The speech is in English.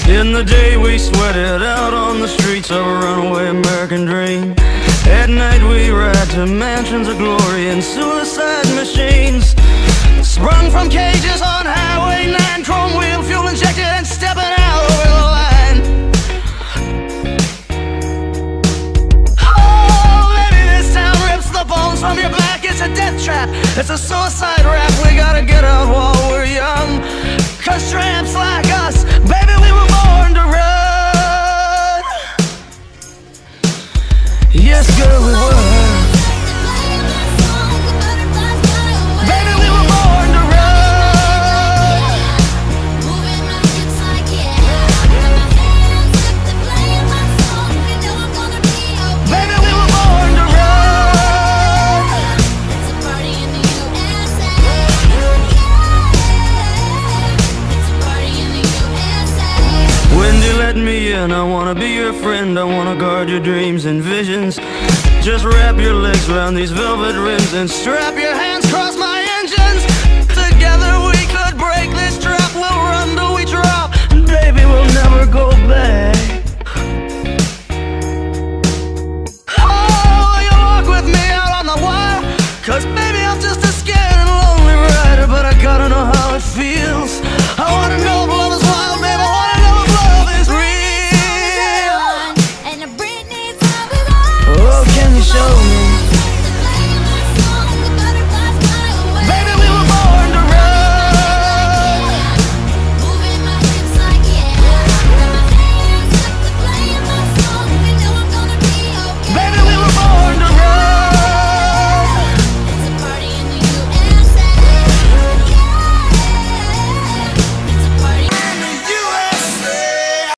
In the day we sweated out on the streets of a runaway American dream. At night we ride to mansions of glory and suicide machines. Sprung from cages on Highway 9, chrome wheel, fuel injected and stepping out over the line. Oh, baby, this town rips the bones from your back. It's a death trap, it's a suicide rap. We gotta get out while we're young, 'cause tramps like us, baby, we were born to run. Yes, girl, we were. Baby, we were born to run. Baby, we were born to run. Wendy, let me in, I wanna be your friend. I wanna guard your dreams and visions. Just wrap your legs around these velvet rims and strap your hands across my engines. Together we could break this trap. We'll run till we drop, baby, we'll never go back. Oh, you walk with me out on the wire, 'cause baby, I'm just a scared and lonely rider. But I gotta know how it feels. I wanna know if love is wild, baby, I wanna know if love is real. Oh, can you show me?